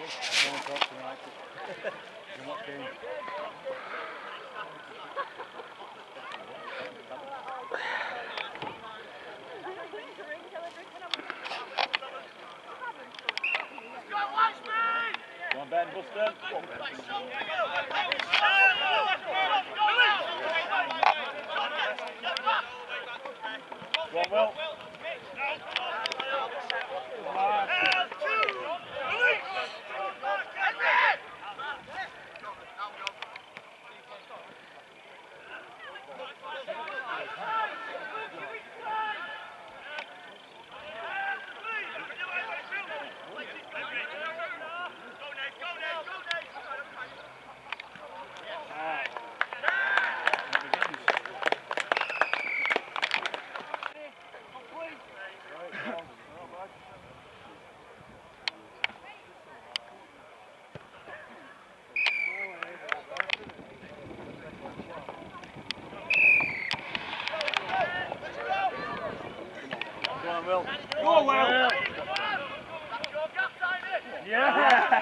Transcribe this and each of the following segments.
Come on, Ben, Buster. Go on, Will. Go on, Will. Go, Will. Yeah.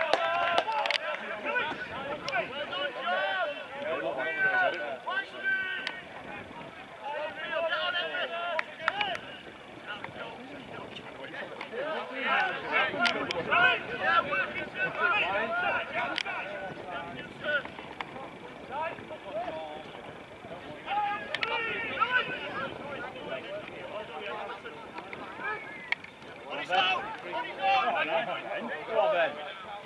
Go on, Ben.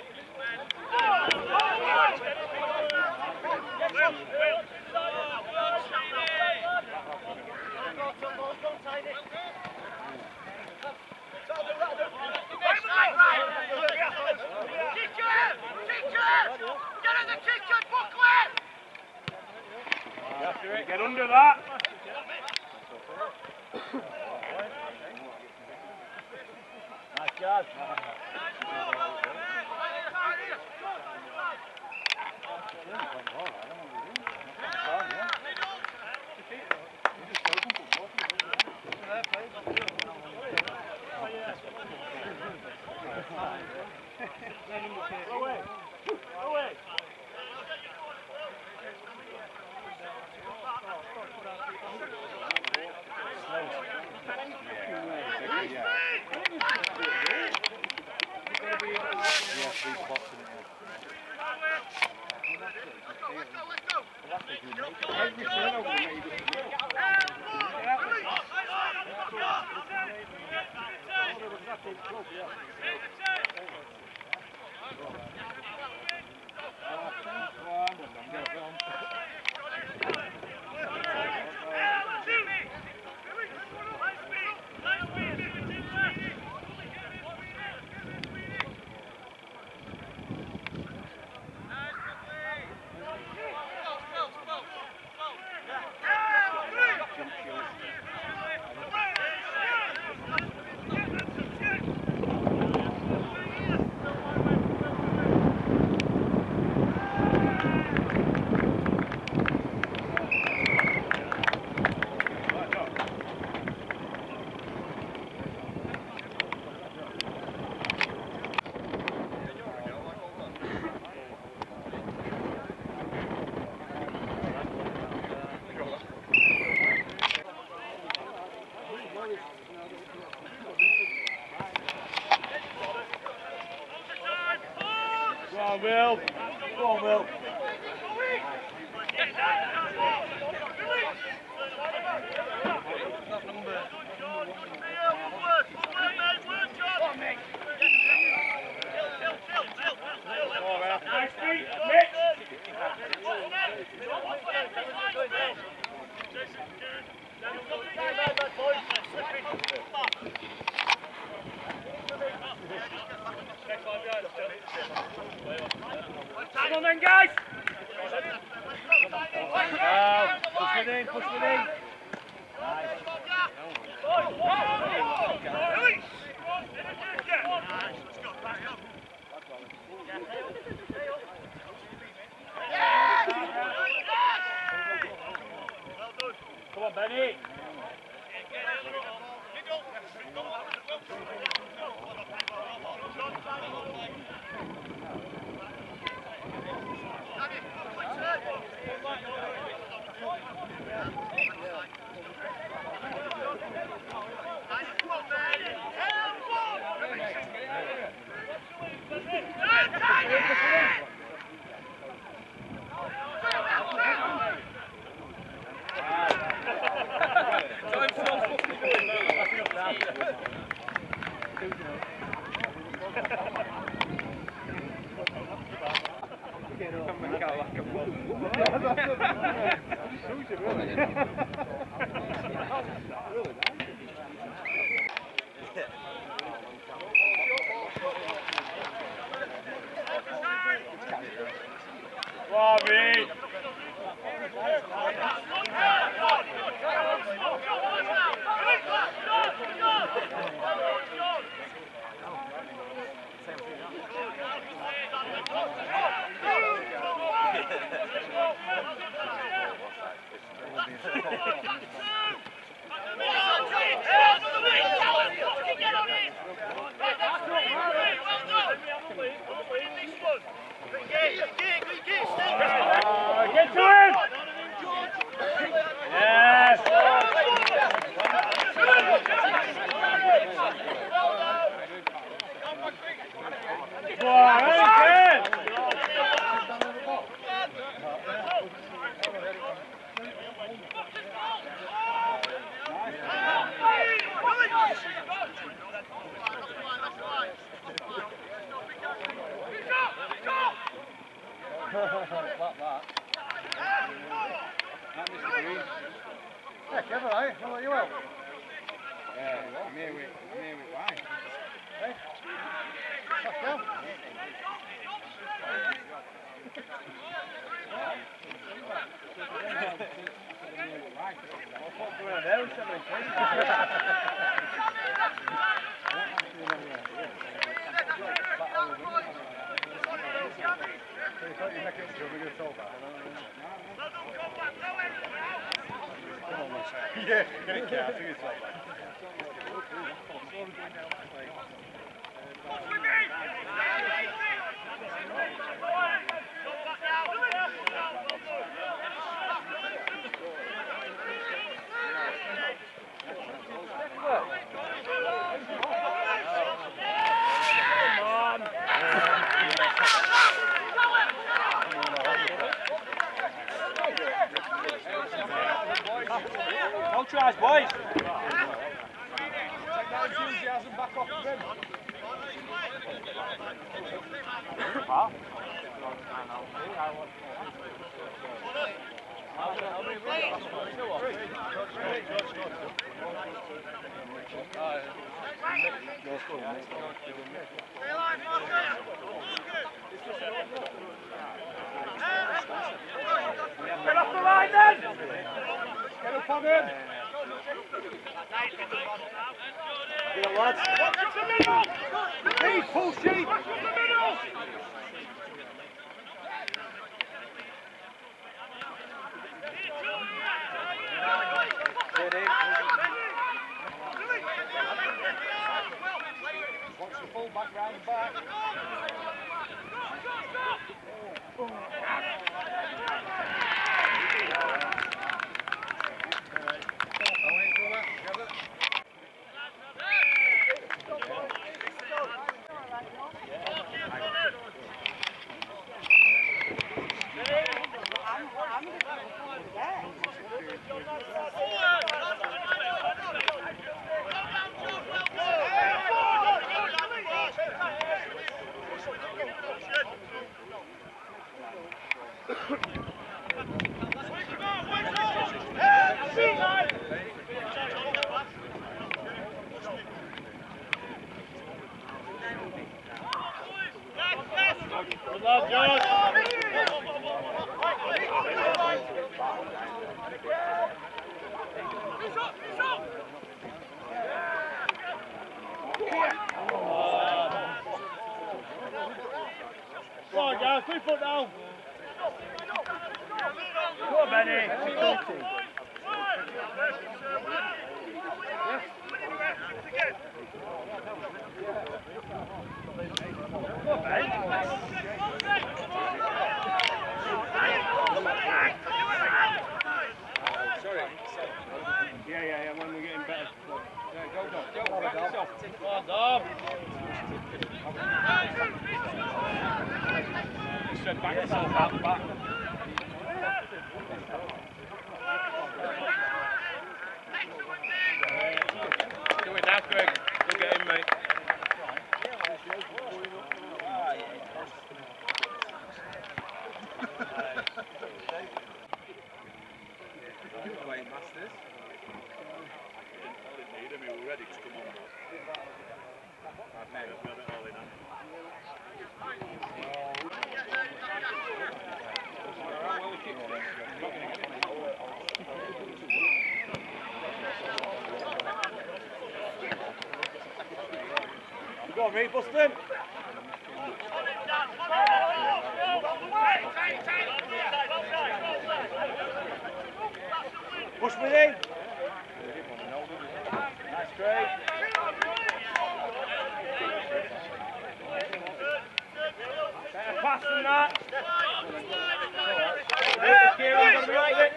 Get under that. Nice job. Go on, Will. Go on, Will. Nice feet, Mitch. Come on then, guys! Push it in, push it in. Come on, Benny. Bobby! Get to him! Yes! Go on, good! Yeah, Kevin, eh? How about you out? Yeah, I'm here with why? Hey? What's up, Yeah, get it, Cal. Figure it out. No tries, boys! Take that enthusiasm back off the bench. Huh? Get off the line then! Get up on him! Get it, lads. Watch the middle! Please, pull sheep! Watch the middle! Watch the full back round the back. Good luck, Josh. Go on, guys, 3 foot down. Go on, Benny. Go on, Ben. Yeah, when we're getting better. Yeah, go, Dom. Back yourself. Go on, Dom. Just said back yourself out the back. Do it now, Greg. Go get him, mate. on, Reed, Buston. Push within. Nice, Craig. Better pass than that. Kieran's got to be right with it.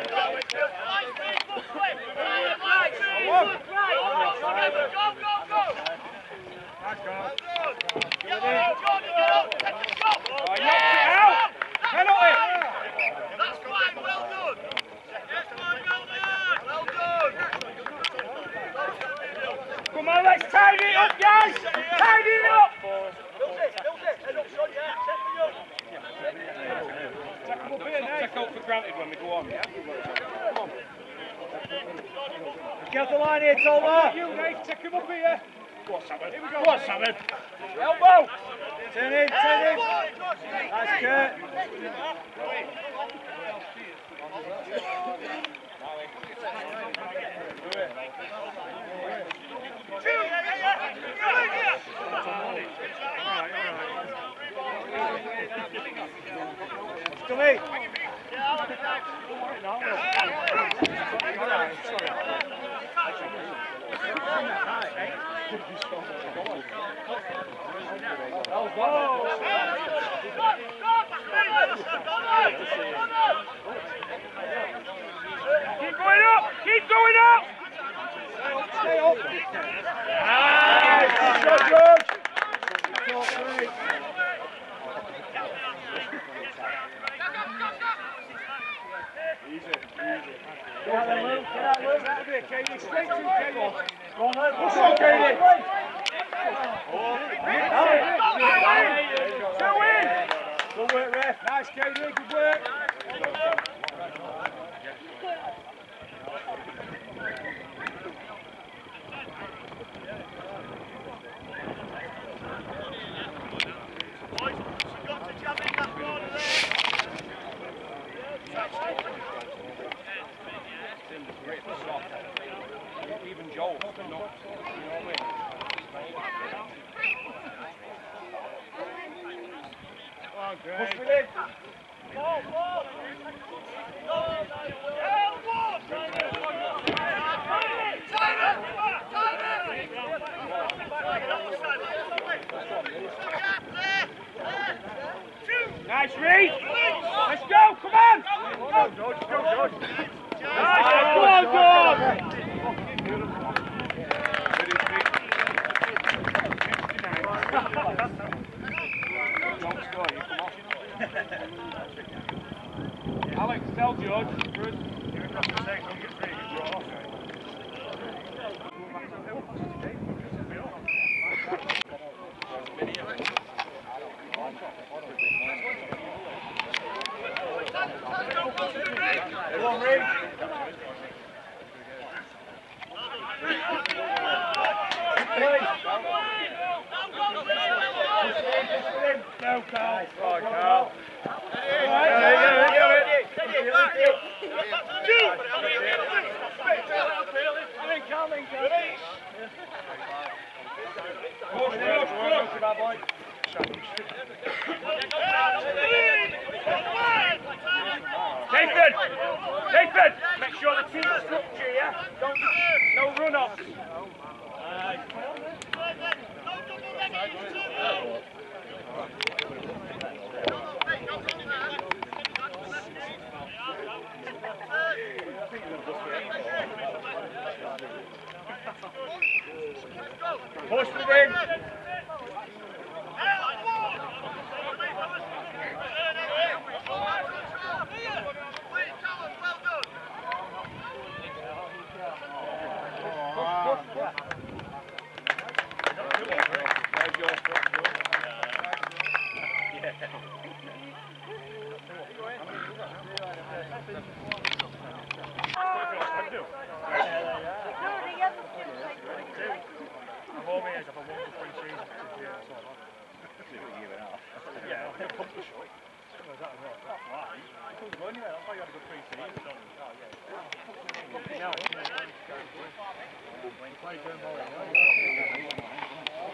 Nice goal. Oh, he knocks it out. Penalty. That's fine, well done. Yes, well done. Come on, let's tidy it up, guys. Tidy it up. Take out for granted when we go on, yeah? Come on. Get the line here, Tolma. You, Nate, take him up here. Go on, Simon. Here we go. Go on, Simon. Elbow. Turn in, turn in. Nice, Kurt. Come in. Keep going up! Keep going up! Stay up! Nice! Good, good! Easy, easy. Get out there, Luke. Get out, Luke. That'll be it, Katie. Straight to Katie. Go on, Luke. Push on, Katie. Two in. Good work, ref. Nice, Katie. Good work. Even Joel, not, you know what I mean? Push within. Nice read. Let's go, come on. Go, George, go, George. Nice, go on, George. Alex, tell George. Come on, Reed. No, Carl. Oh, Carl. Nathan! Nathan! Make sure the team structure, yeah? Don't, no run-offs. Push within.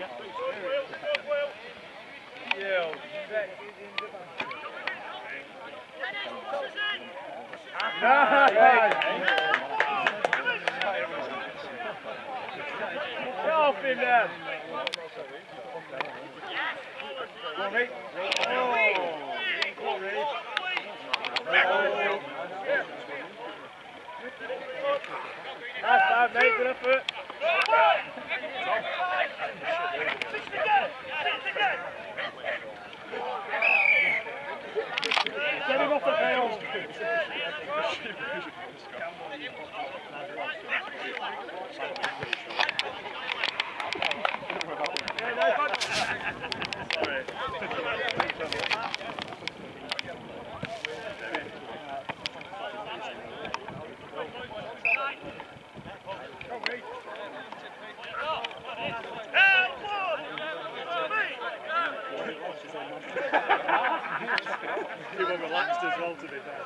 Get off him there. Go on, Reece. Go on, Reece. Nice time, mate. Good effort. Get him off the field. Sorry. He was relaxed as well, to be fair.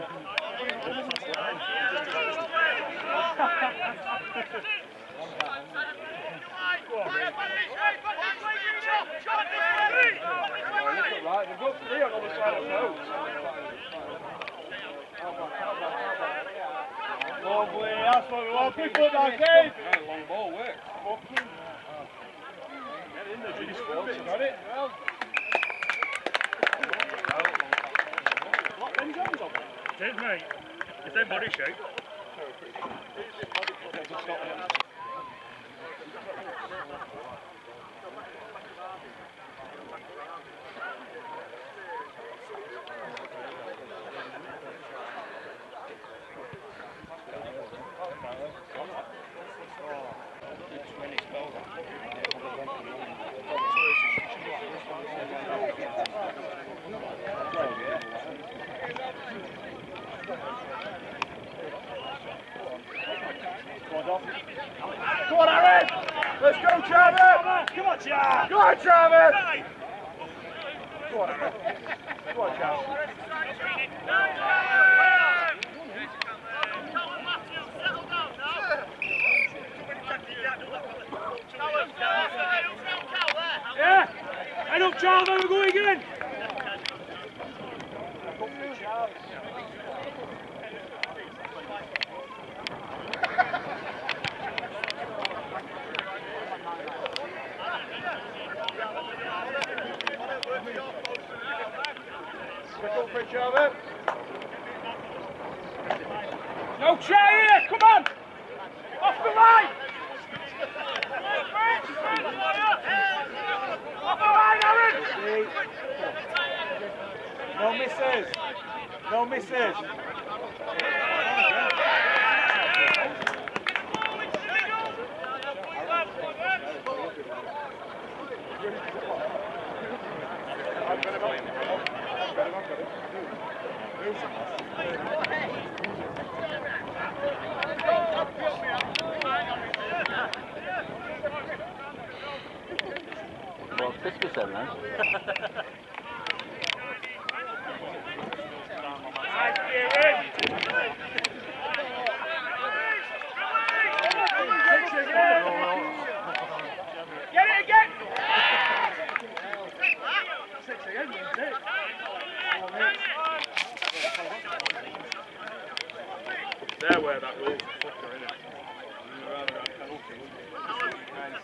Right, they've got 3 on the other side of the post. Lovely, that's what we want. Quick foot down, Dave. Long ball works. Get in there, G. Got it? Well. What, any hands on? It is, mate. It's in body shape. Come on, Aaron! Let's go, Travis! Come on, Jack! Go on, Travis! Go on, Aaron. Go on, Travis. Yeah! Head up, Charles, we're going again! No try here, come on! Off the line! Off the line, Aaron! No misses. No misses. Well, Christmas then, man. Nice, Kieran! Get it again! 6 again, isn't it? There where that goes. Fucker, innit? Rather than penalty, wouldn't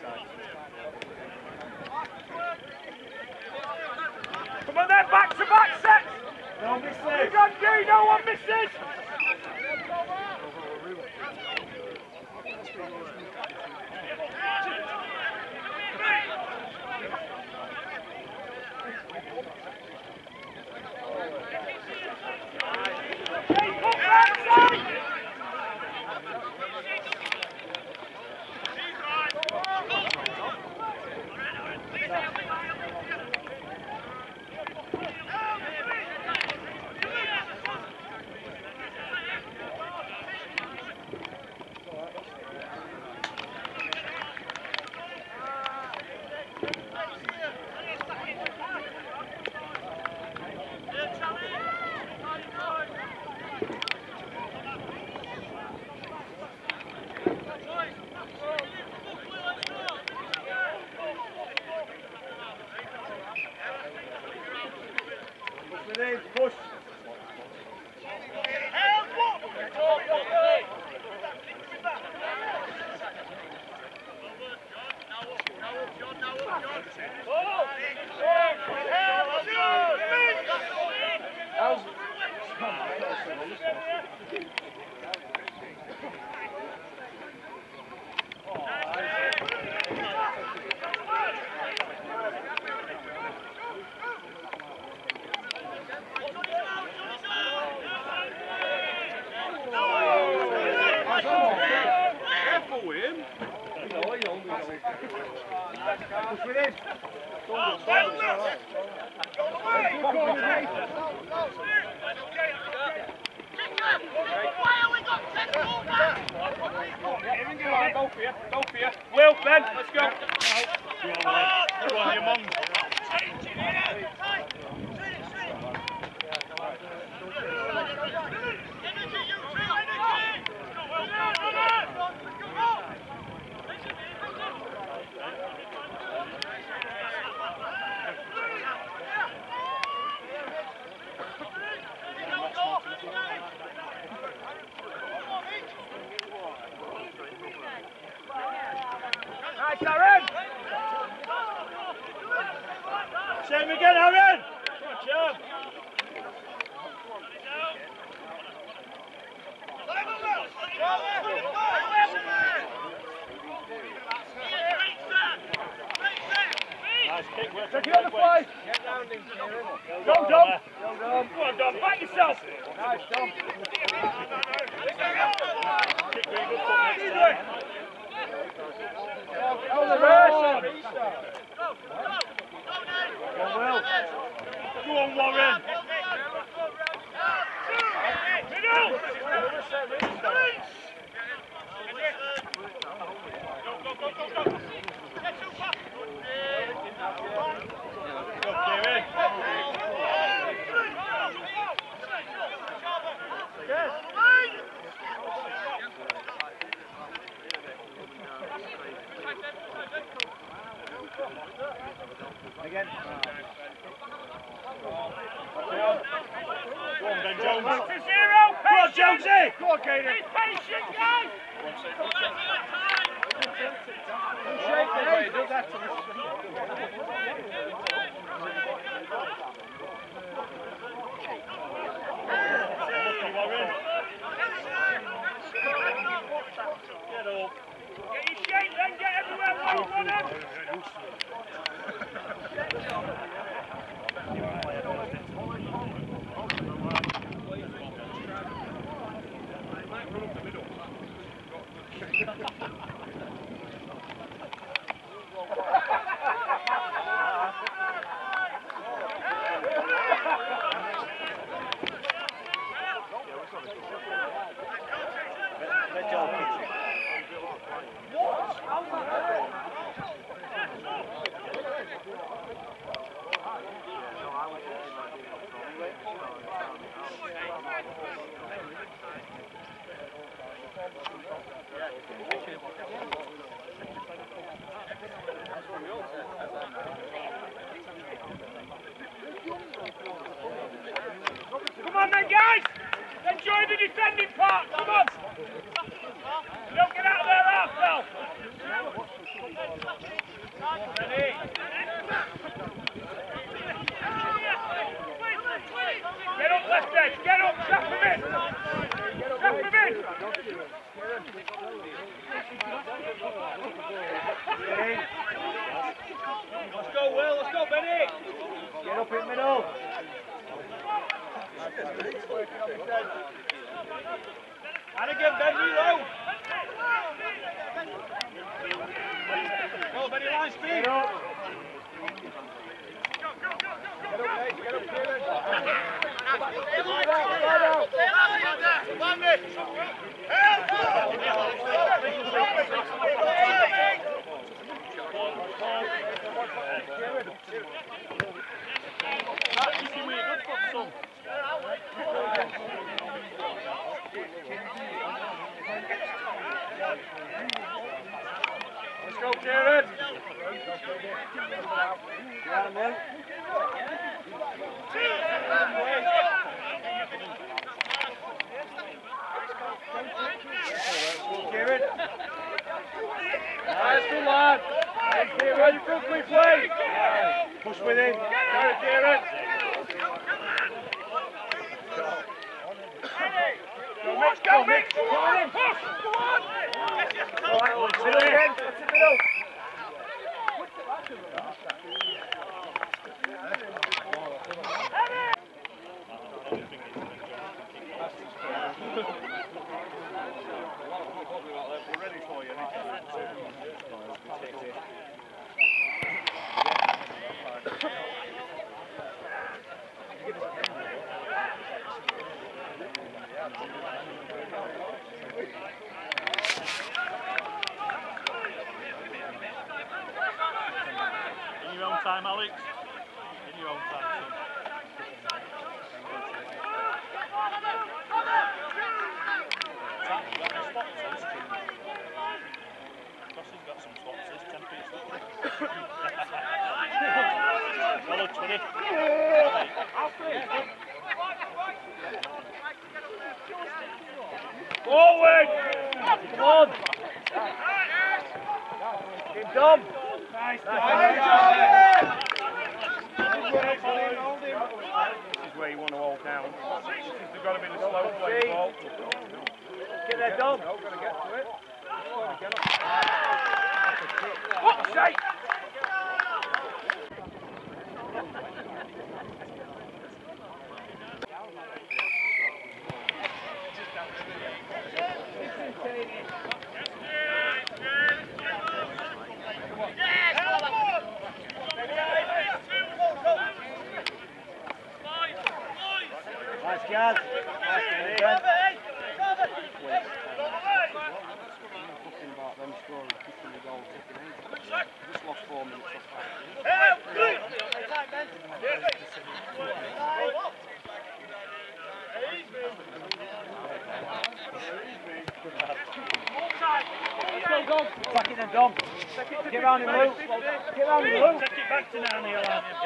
it? Come on then, back to back set! No misses. You got D, no one misses! Within, push. Careful with him. Push within. Go for you. Go for you. Will, Ben, let's go. Go on, your mum. Nice, Aaron! Same again, Aaron! Good job! Nice kick, we're Take it on the fly. Get down, Dom. Go, Dom! Go, on, Dom, back yourself! Nice, Dom. Kick really good foot next time. On the rest. Go, Will. Go on, Warren. Middle! Go, Kieran. Again. Go on, Ben Jones. 1-0. Go on, Jonesy. Go on, Kaden. Be patient, guys. Shake the head. Do that to me. Lucky, Warren. Get up. Get your shape then, get everywhere well, run him. Come on then, guys! Enjoy the defending part, come on! Don't get out of there half now! Ready? Get up, left edge, get up, trap him in! Trap him in! Let's go, Will, let's go, Benny! Get up in the middle. And again, Ben, reload! Go, Benny, line speed! Get up. Get up, Nate. Get up, Kieran. Let's go, Kieran! Yeah, man. Mix, go, Mix! Come on! Push! Go on! All right, middle again. What's the middle? We're ready for you. In your own time, Alex. In your own time, son. Goss's got some spots, this 10 piece. Well, it's with it. Forward! Come on! Keep Dom! Nice, This is where you want to hold down. This has got to be the slow play ball. Get there, Dom. Got to get to it. What's that? Nice, Gaz. Just lost 4 minutes Back it then, Dom. Get round him, Luke. Get round him, Luke. Take it back to now, Neil.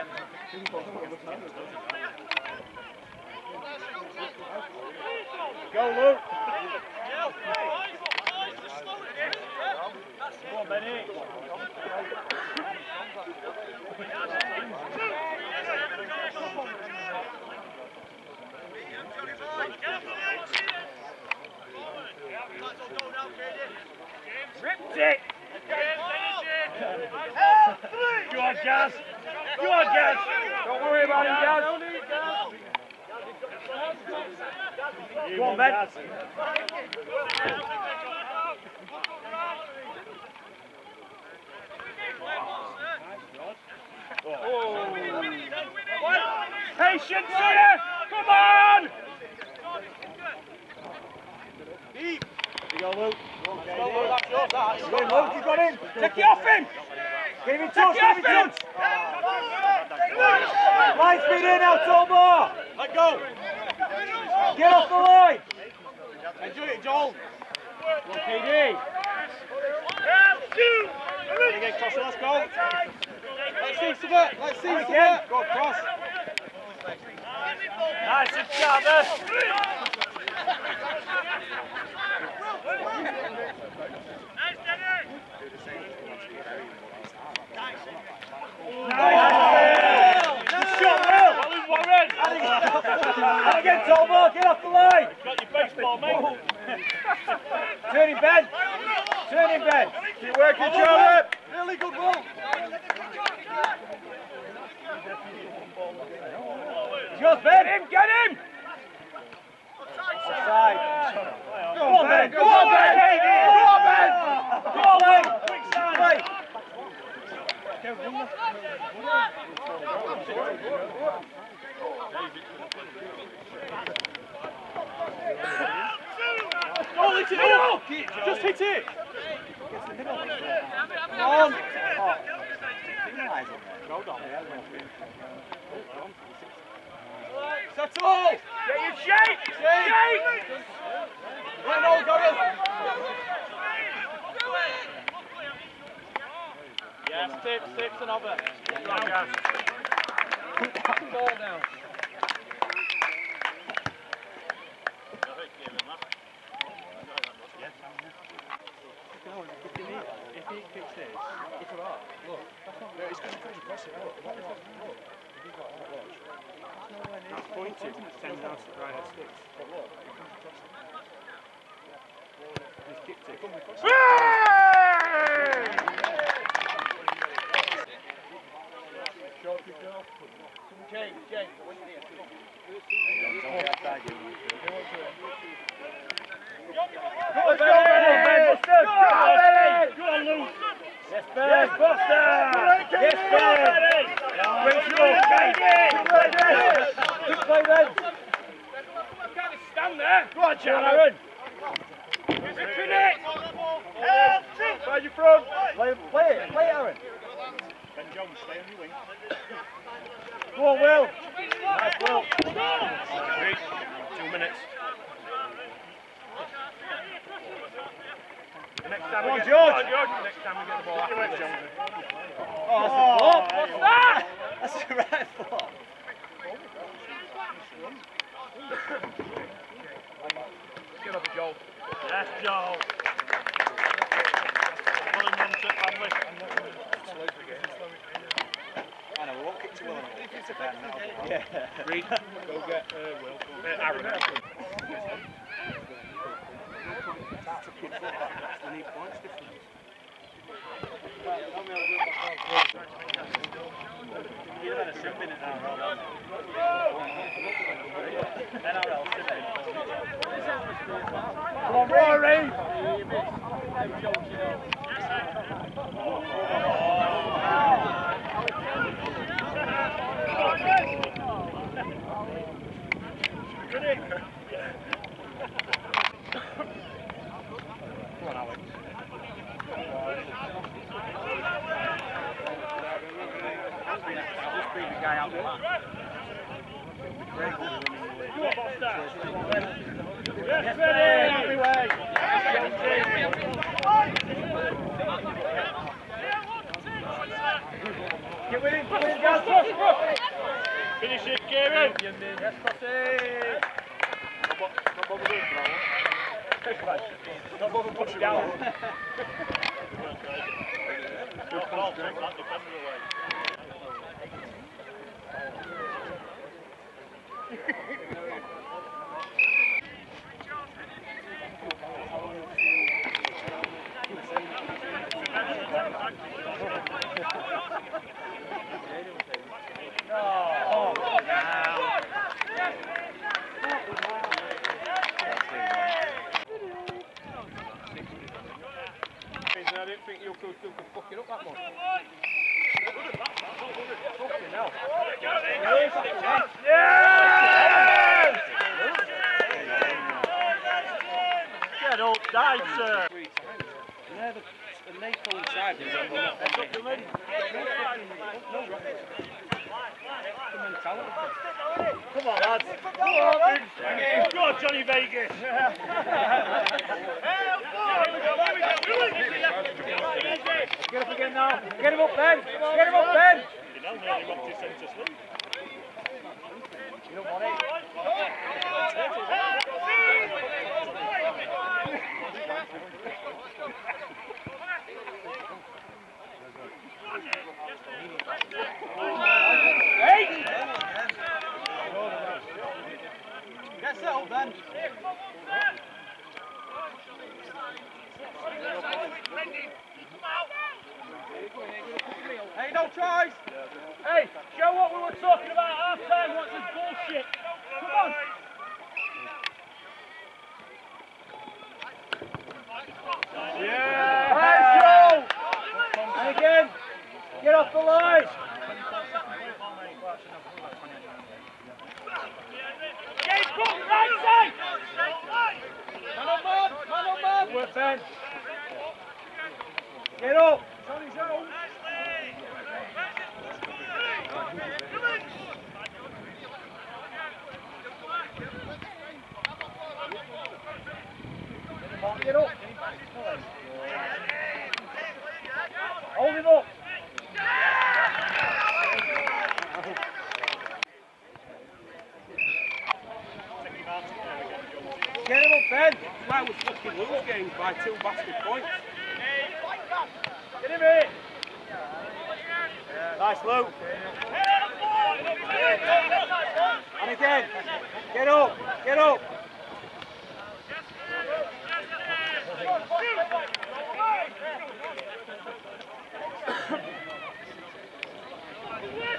Go, Luke. Come on, Benny. Ripped it! Go on, Gaz! Go on, Gaz! Don't worry about him, Gaz! Go on, Ben! Oh. Patience here! Come on! Deep. You go, Luke. Good, Luke, you got him! Take it off him! Give him Take touch, it off give him him! touch. Line speed in now, Tobar. Let go! Get off the line. Enjoy it, Joel! Go, KD. Again, cross, let's go! Let's see Savert. Let's see Savert. Go across. Nice, it's Chandler! And again, Tobar, get off the line. Got your baseball, mate. Turn him, Ben. Turn him, Ben. Keep working, Charlie! Really good ball. It's yours, Ben. Get him! Offside. Go on, Ben! Go on, Ben! Go on, Ben! Go on, Ben! Quick side! Oh, hit it up! Just hit it! Come on. Settle! Get your shape! Shape! Run, all going. Yes, tips and over. Ball down. If he kicks this, it's alright. Look, that's not it's going to pretty impressive. Look. It's pointing, it sends out right at sticks. But look, it comes across it. He's kicked it. Come with us. Jake. Go on, Luke. Yes, Ben. Yes, Buster. Yes, Ben. Great score, good play, Ben. Can't stand there. Go on, Aaron. Where's you from? Play it, Aaron. Ben Jones, stay on your wing. Go on, Will. Nice, Will. 2 minutes. Next time Come on, we get George. Next time we get the ball after Jones. Oh, that's a flop. What's that? That's a right flop. Get up, Joel. Yes, Joel. Well in one trip, family. I know, we won't kick to Will. Yeah. Reed, go get Will. Aaron. We need points difference. You've had a sip in it now, NRL sip in. Come on, Rory. Come on, Alex. Just beat the guy out the back. Yes, ready. Get with him, guys. Finish it, Kieran. Yes, Crossy. Not bother pushing down. Good ball, take that defender away. I didn't think you could fuck it up that much. Fucking hell. Yes! Get up, dive, sir. 3 times. And they coincide with the mentality. Come on, lads. Go on, Johnny Vegas. Get up again now. Get him up, Ben. Get him up, Ben. You know, nearly rocked his centre sleep. You don't want it. Hey! Get settled, Ben. Hey, no tries. Hey, show what we were talking about at half time. What's this bullshit? Come on. Yeah. Nice, Joe. And again, get off the line. Get from right side. Man on man. Work, Ben. Get up. Johnny Jones. Get up. Hold him up. Get him up, Ben. That's why we fucking lose games by 2 bastard points. Get him in. Nice, Luke. And again. Get up. Get up.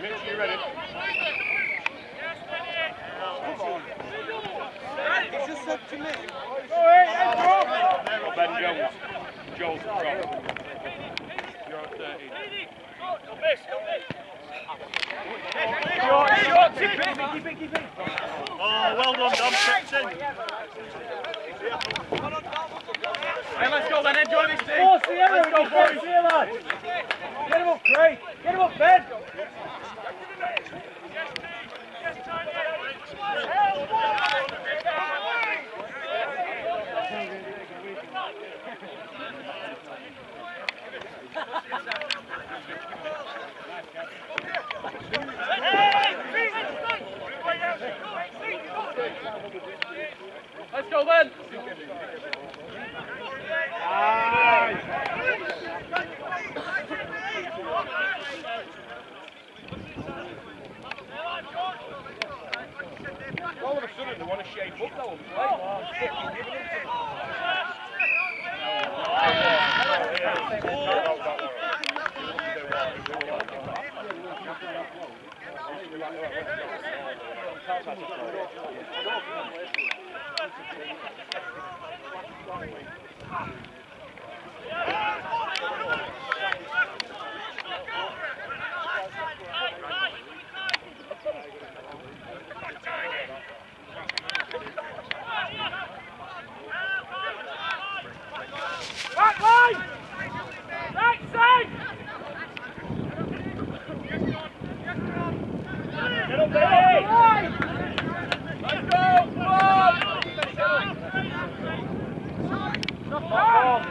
Mitch, you ready? He just said to me. Ben Jones. Jones the prop. You're on 13. Short, keep it. Oh, well done, Dom. Hey, let's go then, enjoy this team. Oh, see you, let's go, boys. See you, lad. Get him up, Craig. Get him up, Ben. Let's go then. All of a sudden they want to shape up though. Back line! Right side! Get up there! Let's go! Come on! Stop on!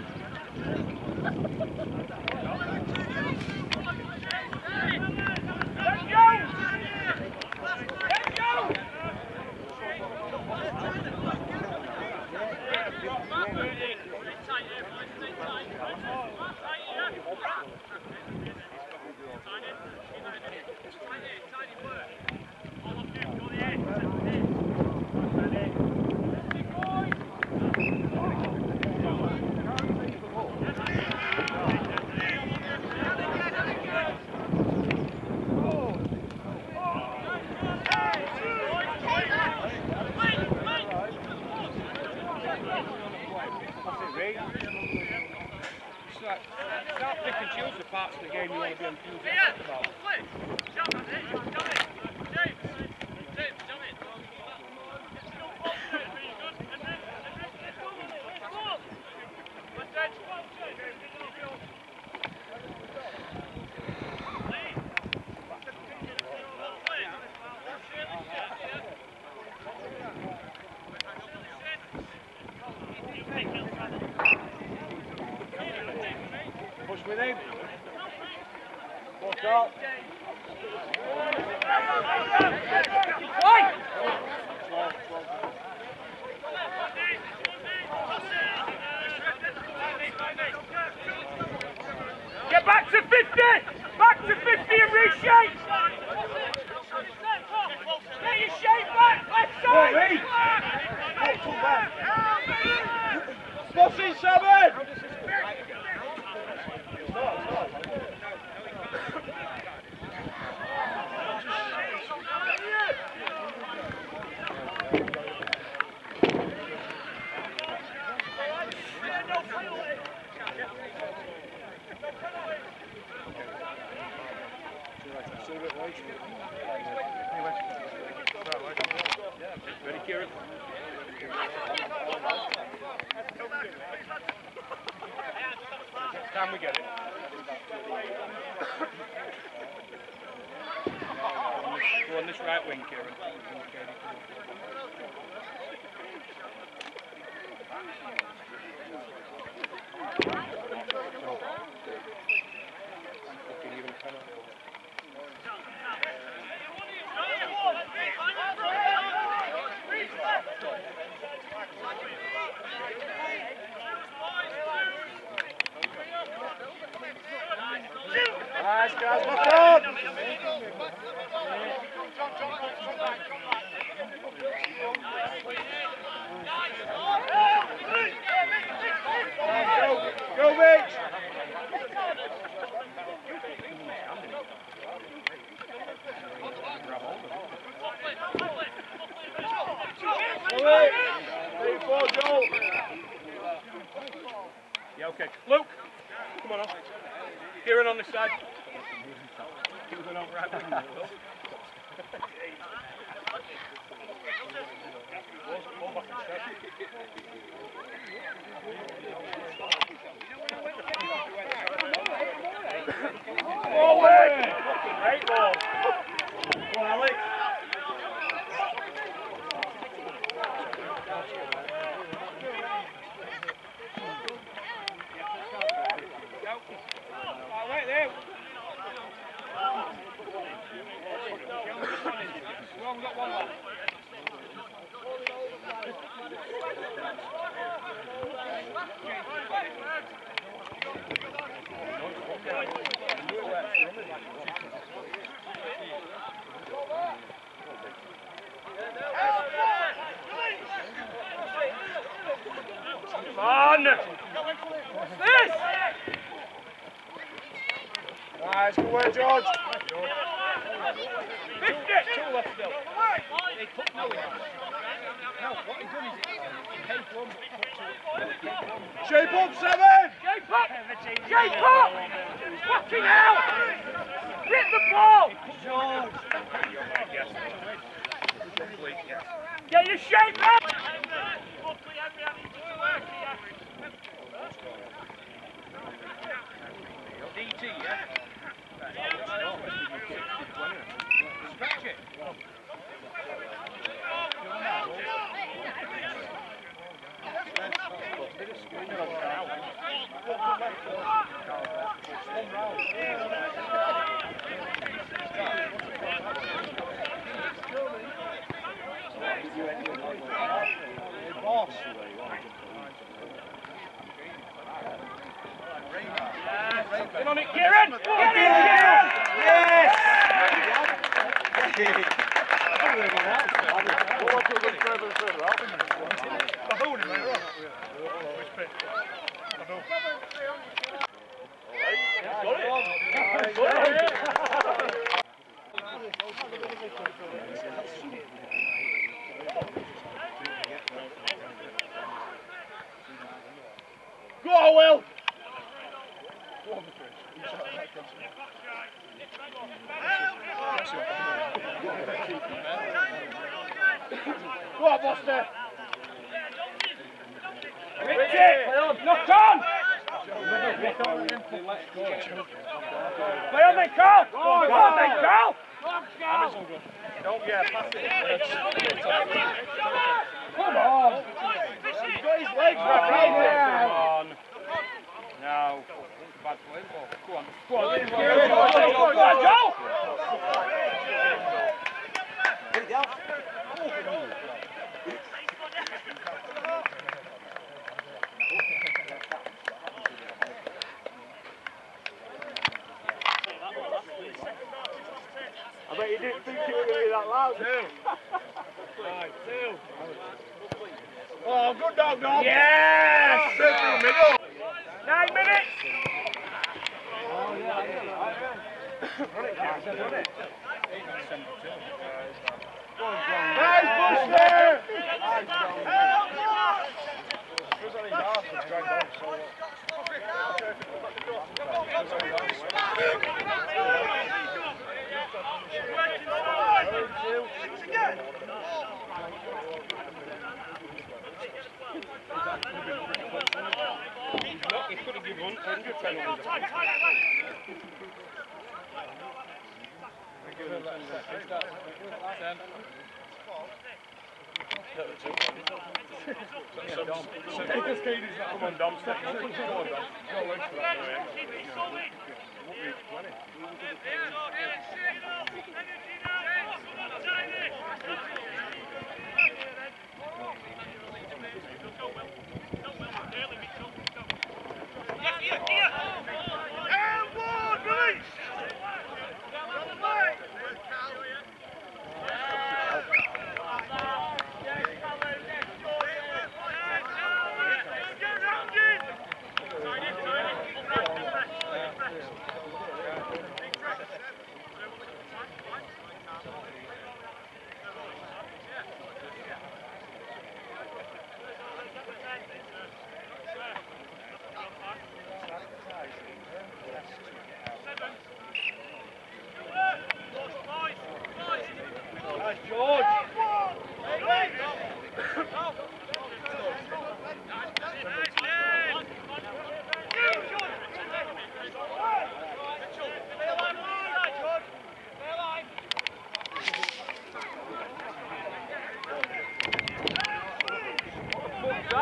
Let's go! Let's go! Start pick and choose the parts of the game you want to be enthusiastic about. Push with him. Walk out. Get back to 50! Back to 50 and reshape! Get your shape back! Left side! Bossy 7! Ready, Kieran? Can we get it? Go on this right wing, Kieran. Nice guys, look up! Go, Mitch! Yeah, okay. Luke, come on. Kieran on this side. He was an outright winner. Forward! Great ball. Go on, Alex. Right there. Wrong, got one left. Come on! What's this? Nice, good work, George. 50! Two left still. They put no in. No, what he's done is he came from Shape up, 7! Shape up! Shape up! Fucking hell! Hit the ball! Get your shape up! DT, yeah? Stretch it. Get on it, Kieran! Get in, Kieran! Yes! Go, Will! Go on, Buster! Knock on! Play on then, Carl! Go on then, Carl! Don't get past it. Come on! He's got his legs wrapped around it. Come on. No. Bad play. Go on. Go on. Go on, Joe! I bet you didn't think it was going to be that loud. Oh, good dog, dog. Yes! Straight through the middle. 9 minutes! Nice push there. He could have given 100 penalties. Come on, Dom, step up. Come on, Dom. Go legs for that.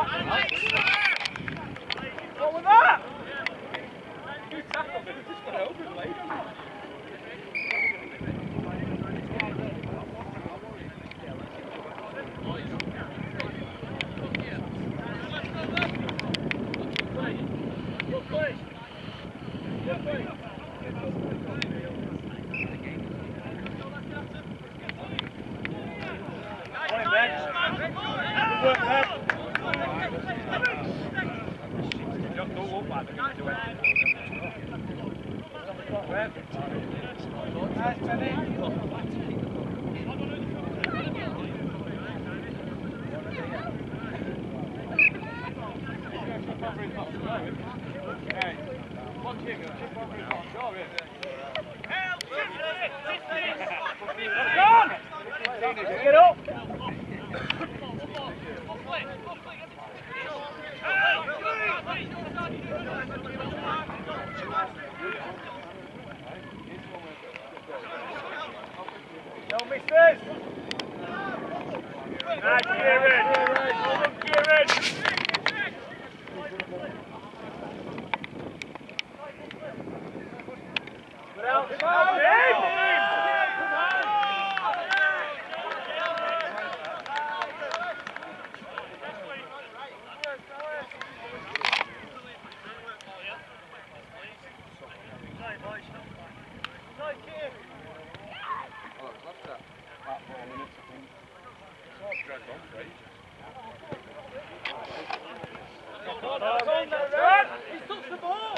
What was that? Who tackled it? It just went over his leg. Get up! Don't miss this! Nice, Kieran! Well done, Kieran! Good out! He's touched the ball!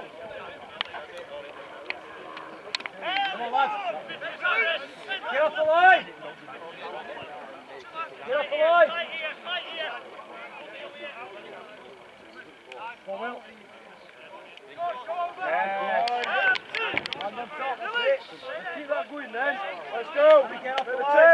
Come on, lads! Get off the line! Get off the line! Come on, Will. And on top, that's it. Let's keep that going then. Let's go. We get off the line.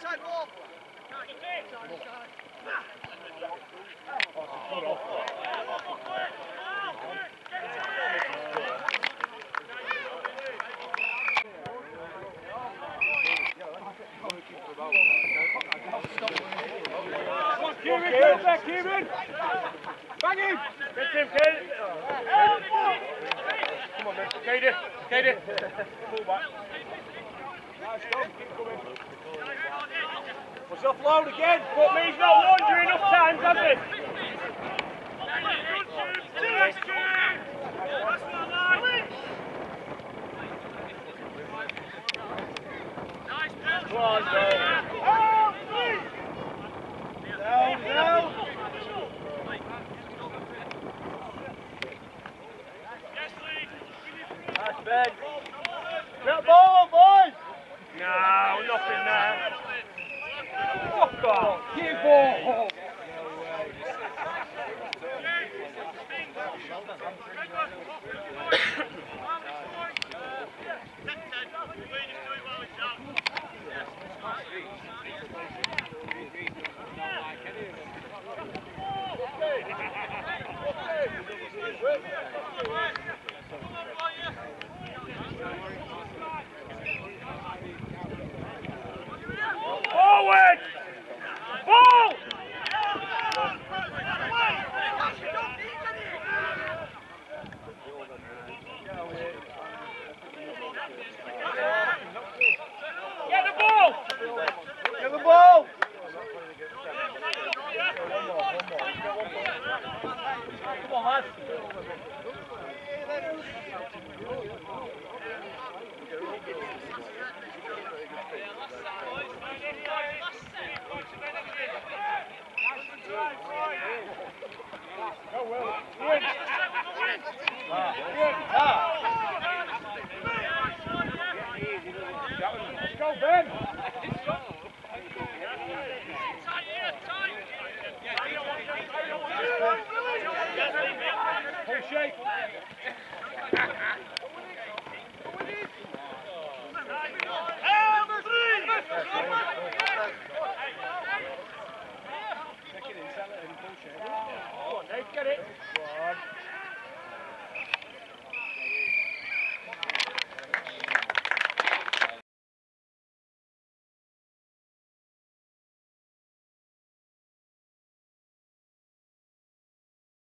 Kieran, get back, Kieran! Bang him! Get him, Kieran! Come on, man. Katie, Katie! Pull back. Nice, go. Keep coming. Push offload again! But he's not wandering enough times, has he? Come on, go! Down, down! Nice, Ben. Get ball, boys! No, nothing there. Fuck off! Keep ball! Forward! Ball! Get the ball! Get the ball! Come on, lads. Go, Will. Ian. Ian. Let's go, Ben.